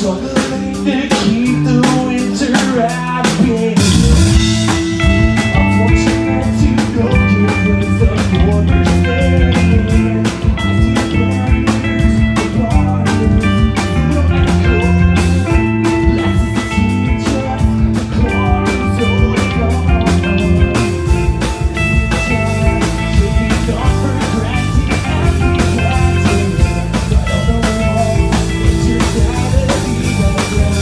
struggling to keep the winter happy. I'm fortunate to go give place of borders there. I see barriers, the borders, real and cool. Let's see just the corners all gone. Taking off for granted and neglected. I don't know what it turns out to be better.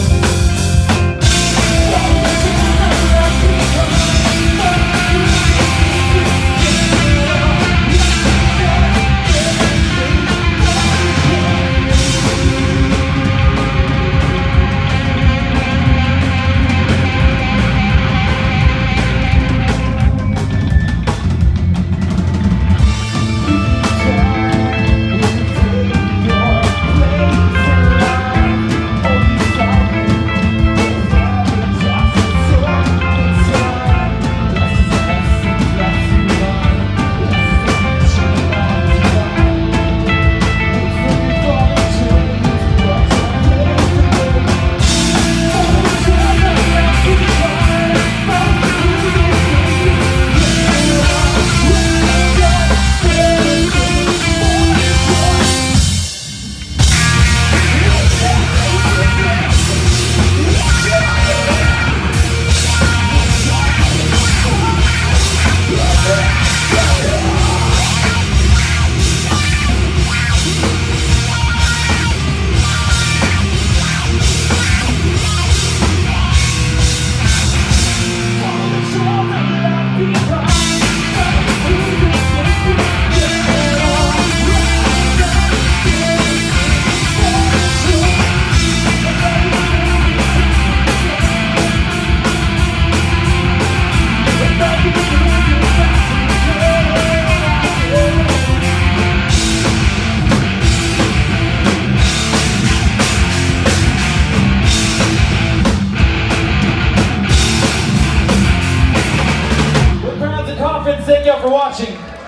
Thank you all for watching.